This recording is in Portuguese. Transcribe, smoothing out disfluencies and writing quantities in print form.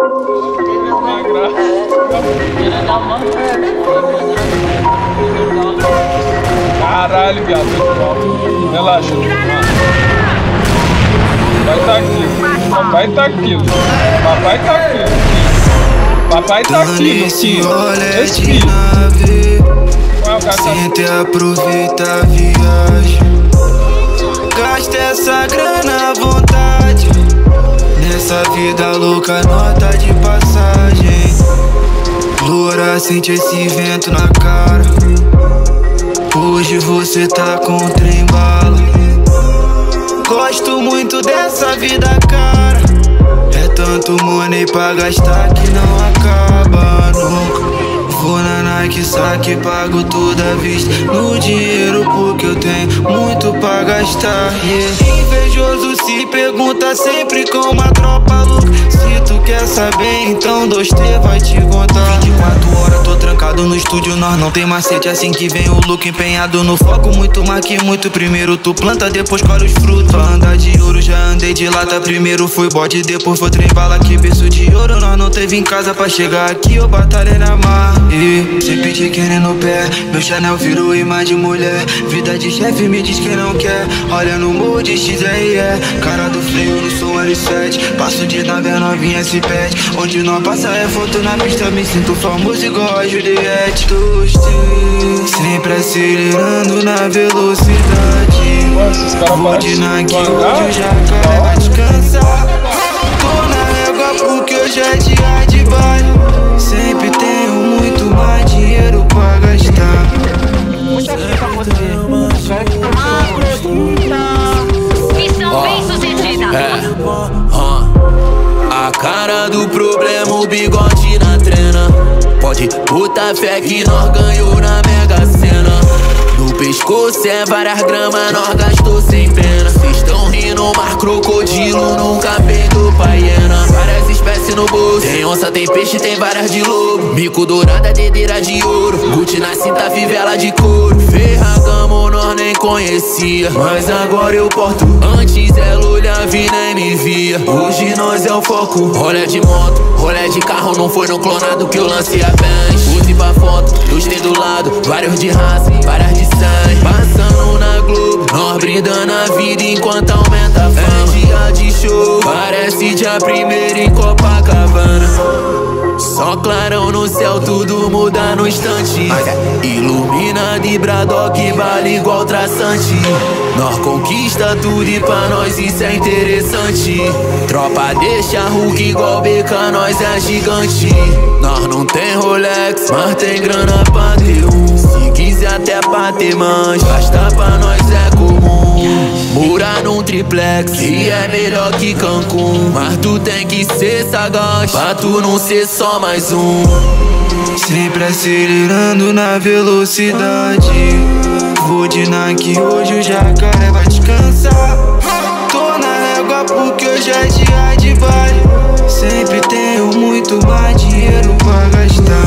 Caralho, viado. Relaxa. Papai tá aqui. Papai tá aqui. Papai tá aqui. Papai tá aqui. Respira. Sente e aproveita a viagem. Gasta essa grana à vontade. Nessa vida louca, nota de passagem. Loura, sente esse vento na cara. Hoje você tá com o trem bala. Gosto muito dessa vida, cara. É tanto money pra gastar que não acaba nunca. Vou na Nike, saque, pago toda a vista no dinheiro porque eu tenho muito pra gastar, yeah. Invejoso se pergunta sempre com uma tropa louca. Se tu quer saber, então 2T vai te contar. 24 horas tô trancado no estúdio, nós não tem macete. Assim que vem o look empenhado no foco. Muito mais que muito, primeiro tu planta, depois colhe os frutos. Pra andar de ouro já andei de lata. Primeiro foi bode, depois foi trem bala. Que berço de ouro nós não teve em casa. Pra chegar aqui eu batalhei na mar. E sempre de querer no pé, meu Chanel virou imã de mulher. Vida de chefe me diz que não quer. Olha no morro de XRE, cara do freio no som L7. Passo de nave, a novinha se pede. Onde não passa é foto na pista. Me sinto famoso igual a Juliette. Sempre acelerando na velocidade. Vou de Nike, hoje o jacaré vai descansar. Tô na régua porque hoje é dia de baile. Sempre tenho muito mais dinheiro pra gastar. Missão bem sucedida. A cara do problema, o bigode na trena. Pode botar fé que nós ganhou na Mega Sena. No pescoço é várias gramas, nós gastou sem pena. Cês tão rindo, mar crocodilo, nunca pegou pra hiena. Várias espécies no bolso, tem onça, tem peixe, tem várias de lobo. Bico dourada, dedeira de ouro, Gucci na cinta, fivela de couro. Ferragamo nós nem conhecia, mas agora eu porto. Antes ela olhava e nem me via, hoje nós é o foco. Rolé de moto, rolé de carro, não foi no clonado que eu lancei a Benz. Use pra foto, 2T do lado, vários de raça, várias de sangue. Passando na Globo, nós brindando a vida enquanto aumenta a fama. É dia de show, parece dia 1º em Copacabana. Só clarão no céu, tudo muda no instante. Iluminado e Bradock, bala igual traçante. Nós conquista tudo e pra nós isso é interessante. Tropa deixa Hulk igual BK, nós é gigante. Nós não tem Rolex, mas tem grana pra ter um. Se quiser até pra ter mancha, gastar pra nós é comum. Morar num triplex, que é melhor que Cancún. Mas tu tem que ser sagaz, pra tu não ser só mais um. Sempre acelerando na velocidade. Vou de Nike, hoje o jacaré vai descansar. Tô na régua porque hoje é dia de baile. Sempre tenho muito mais dinheiro pra gastar.